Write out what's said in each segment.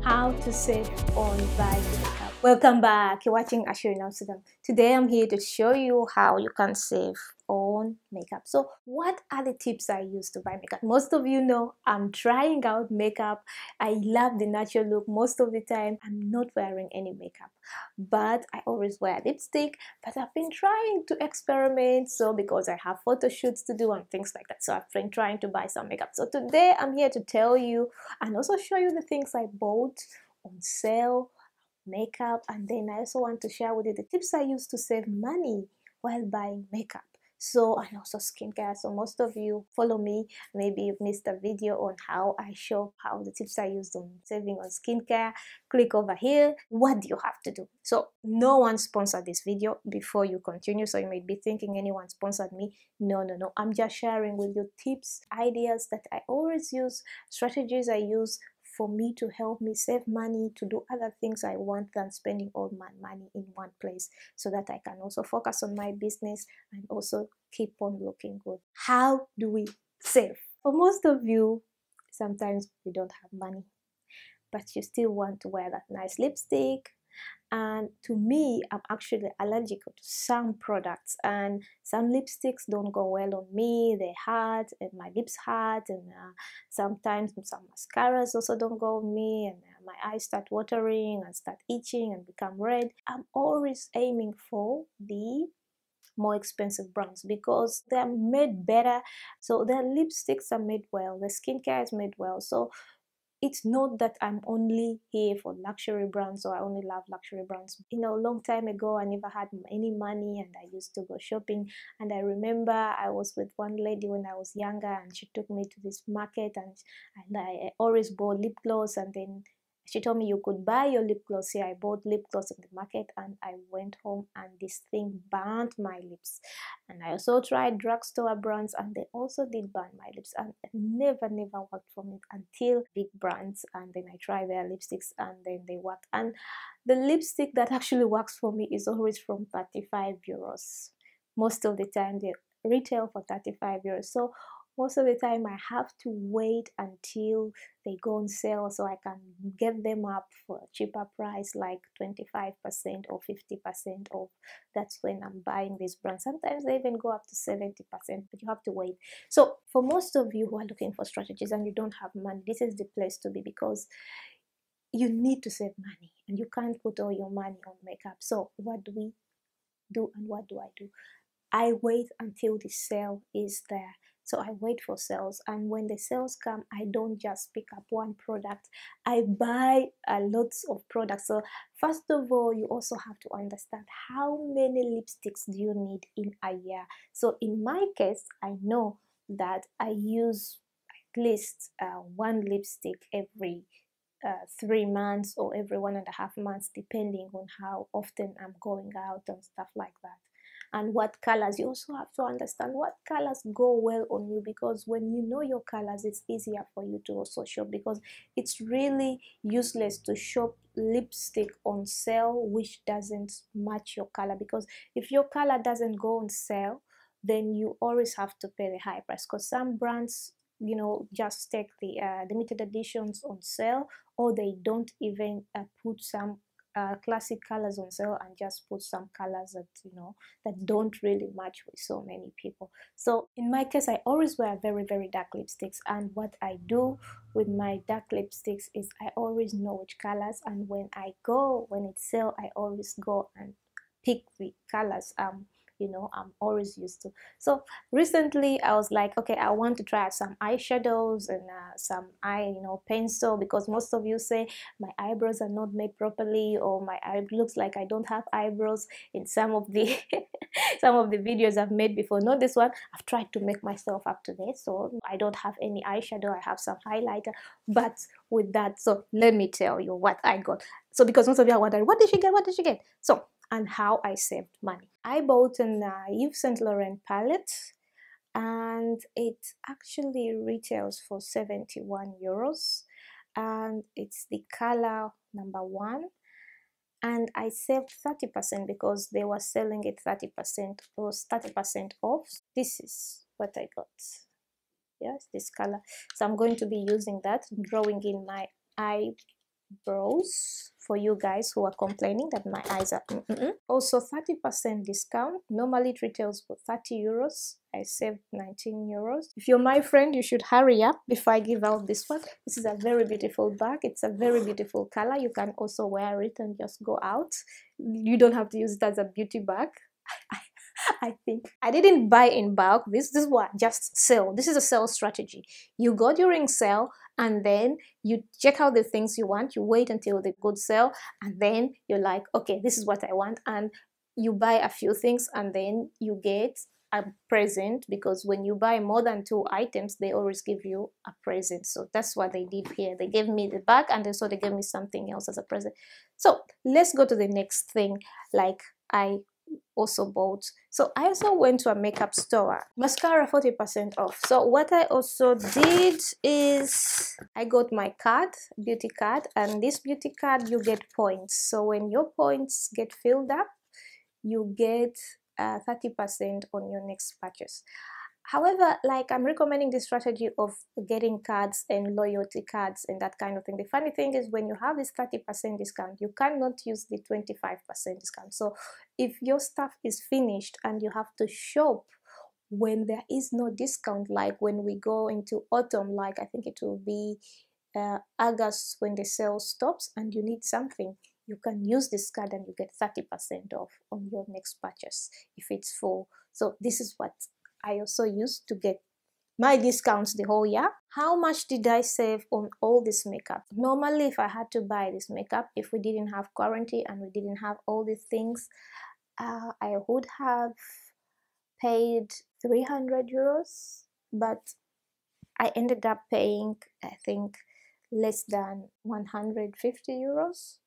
how to save on buying makeup. Welcome back. You're watching ACIERO in Amsterdam. Today I'm here to show you how you can save on makeup. So what are the tips I use to buy makeup? Most of you know I'm trying out makeup. I love the natural look. Most of the time I'm not wearing any makeup, but I always wear lipstick. But I've been trying to experiment, so because I have photo shoots to do and things like that, so I've been trying to buy some makeup. So today I'm here to tell you and also show you the things I bought on sale, makeup, and then I also want to share with you the tips I use to save money while buying makeup. So, and also skincare. So most of you follow me, maybe you've missed a video on how I show how the tips I used on saving on skincare. Click over here. What do you have to do? So no one sponsored this video before you continue, so you may be thinking anyone sponsored me. No, I'm just sharing with you tips, ideas that I always use, strategies I use for me to help me save money, to do other things I want than spending all my money in one place, so that I can also focus on my business and also keep on looking good. How do we save? For most of you, sometimes we don't have money, but you still want to wear that nice lipstick. And to me, I'm actually allergic to some products, and some lipsticks don't go well on me. They hurt and my lips hurt, and sometimes some mascaras also don't go on me, and my eyes start watering and start itching and become red. I'm always aiming for the more expensive brands because they're made better. So their lipsticks are made well, the skincare is made well. So it's not that I'm only here for luxury brands or I only love luxury brands. You know, a long time ago, I never had any money and I used to go shopping. And I remember I was with one lady when I was younger, and she took me to this market, and I always bought lip gloss, and then she told me you could buy your lip gloss here. I bought lip gloss in the market and I went home and this thing burnt my lips. And I also tried drugstore brands and they also did burn my lips, and it never worked for me until big brands, and then I tried their lipsticks and then they worked. And the lipstick that actually works for me is always from 35 euros. Most of the time they retail for 35 euros. So most of the time I have to wait until they go on sale so I can get them up for a cheaper price, like 25% or 50% off. That's when I'm buying these brands. Sometimes they even go up to 70%, but you have to wait. So for most of you who are looking for strategies and you don't have money, this is the place to be, because you need to save money and you can't put all your money on makeup. So what do we do, and what do I do? I wait until the sale is there. So I wait for sales, and when the sales come, I don't just pick up one product. I buy lots of products. So first of all, you also have to understand how many lipsticks do you need in a year. So in my case, I know that I use at least one lipstick every 3 months or every 1.5 months, depending on how often I'm going out and stuff like that. And what colors, you also have to understand what colors go well on you, because when you know your colors, it's easier for you to also shop, because it's really useless to shop lipstick on sale which doesn't match your color, because if your color doesn't go on sale, then you always have to pay the high price, because some brands, you know, just take the limited editions on sale, or they don't even put some classic colors on sale and just put some colors that, you know, that don't really match with so many people. So in my case, I always wear very dark lipsticks, and what I do with my dark lipsticks is I always know which colors, and when it's sale, I always go and pick the colors you know, I'm always used to. So recently I was like, okay, I want to try some eyeshadows and some pencil, because most of you say my eyebrows are not made properly, or my eye looks like I don't have eyebrows in some of the some of the videos I've made before. Not this one. I've tried to make myself up to date, so I don't have any eyeshadow. I have some highlighter, but with that, so let me tell you what I got. So because most of you are wondering, what did she get? So, and how I saved money. I bought an Yves Saint Laurent palette, and it actually retails for 71 euros, and it's the color number 1, and I saved 30% because they were selling it 30%, was 30% off. This is what I got. Yes, this color. So I'm going to be using that, drawing in my eye brows for you guys who are complaining that my eyes are Also 30% discount. Normally it retails for 30 euros. I saved 19 euros. If you're my friend, you should hurry up before I give out this one. This is a very beautiful bag. It's a very beautiful color. You can also wear it and just go out. You don't have to use it as a beauty bag. I think I didn't buy in bulk. This is what, just sell. This is a sales strategy. You go during sale and then you check out the things you want. You wait until the good sale and then you're like, okay, this is what I want, and you buy a few things and then you get a present, because when you buy more than 2 items they always give you a present. So that's what they did here. They gave me the bag and also they gave me something else as a present. So let's go to the next thing. Like I also bought, so I also went to a makeup store. Mascara 40% off. So what I also did is I got my card, beauty card, and this beauty card you get points. So when your points get filled up, you get 30% on your next purchase. However, like, I'm recommending the strategy of getting cards and loyalty cards and that kind of thing. The funny thing is when you have this 30% discount, you cannot use the 25% discount. So if your stuff is finished and you have to shop when there is no discount, like when we go into autumn, like I think it will be August when the sale stops and you need something, you can use this card and you get 30% off on your next purchase if it's full. So this is what I also used to get my discounts the whole year. How much did I save on all this makeup? Normally, if I had to buy this makeup, if we didn't have quarantine and we didn't have all these things, I would have paid 300 euros, but I ended up paying, I think, less than 150 euros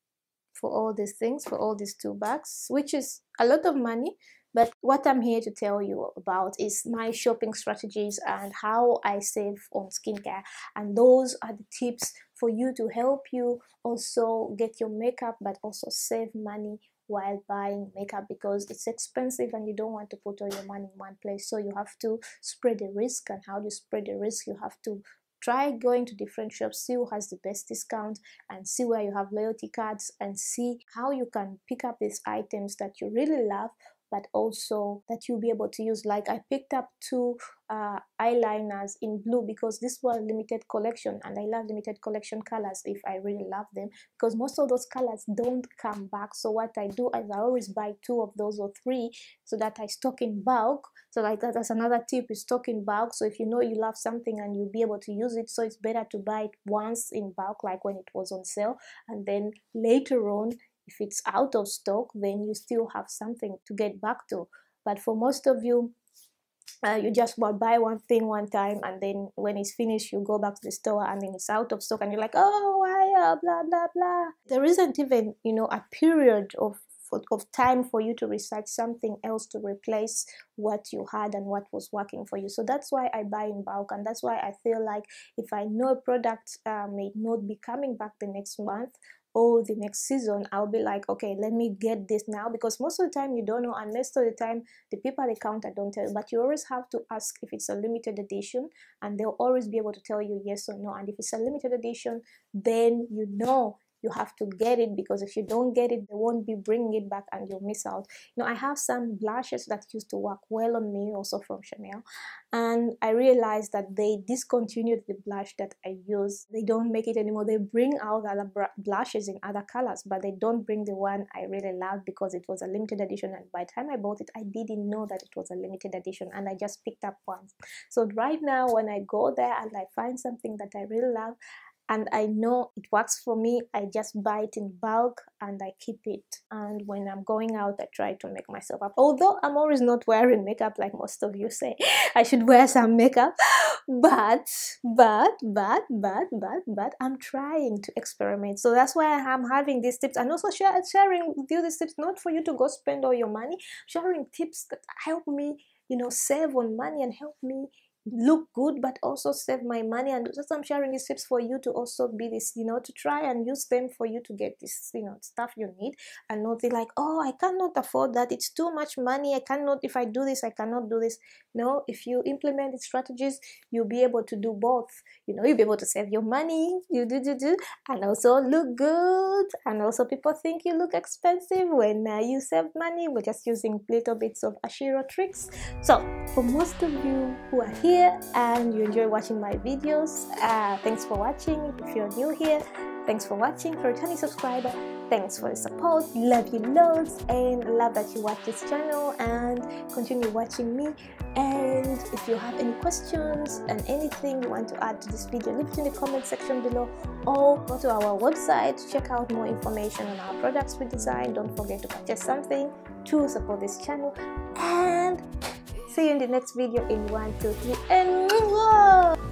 for all these things, for all these 2 bags, which is a lot of money. But what I'm here to tell you about is my shopping strategies and how I save on skincare. And those are the tips for you to help you also get your makeup, but also save money while buying makeup, because it's expensive and you don't want to put all your money in one place. So you have to spread the risk. And how do you spread the risk? You have to try going to different shops, see who has the best discount, and see where you have loyalty cards, and see how you can pick up these items that you really love, but also that you'll be able to use. Like I picked up 2 eyeliners in blue because this was limited collection, and I love limited collection colors if I really love them, because most of those colors don't come back. So what I do is I always buy 2 of those or 3 so that I stock in bulk. So like that's another tip, is stock in bulk. So if you know you love something and you'll be able to use it, so it's better to buy it once in bulk, like when it was on sale, and then later on, if it's out of stock, then you still have something to get back to. But for most of you, you just buy one thing one time, and then when it's finished, you go back to the store and then it's out of stock, and you're like, oh, why, blah, blah, blah. There isn't even, a period of time for you to research something else to replace what you had and what was working for you. So that's why I buy in bulk, and that's why I feel like if I know a product may not be coming back the next month or the next season, I'll be like, okay, let me get this now, because most of the time you don't know, and most of the time the people at the counter don't tell you. But you always have to ask if it's a limited edition, and they'll always be able to tell you yes or no. And if it's a limited edition, then you have to get it, because if you don't get it, they won't be bringing it back and you'll miss out. I have some blushes that used to work well on me, also from Chanel, and I realized that they discontinued the blush that I use. They don't make it anymore. They bring out other blushes in other colors, but they don't bring the one I really love, because it was a limited edition, and by the time I bought it, I didn't know that it was a limited edition, and I just picked up one. So right now, when I go there and I find something that I really love, and I know it works for me, I just buy it in bulk and I keep it. And when I'm going out, I try to make myself up. Although I'm always not wearing makeup like most of you say. I should wear some makeup. But I'm trying to experiment. So that's why I'm having these tips, and also sharing with you these tips, not for you to go spend all your money, sharing tips that help me, save on money and help me look good, but also save my money. And just I'm sharing these tips for you to also be this, to try and use them for you to get this, stuff you need, and not be like, oh, I cannot afford that, it's too much money, I cannot, if I do this, I cannot do this. No, if you implement the strategies, you'll be able to do both. You'll be able to save your money, and also look good. And also people think you look expensive when you save money. We're just using little bits of ACIERO tricks. So for most of you who are here and you enjoy watching my videos, thanks for watching. If you're new here, thanks for watching. For returning subscriber, thanks for the support. Love you loads, and love that you watch this channel and continue watching me. And if you have any questions and anything you want to add to this video, leave it in the comment section below, or go to our website to check out more information on our products we design. Don't forget to purchase something to support this channel, and see you in the next video in 1, 2, 3, and whoa!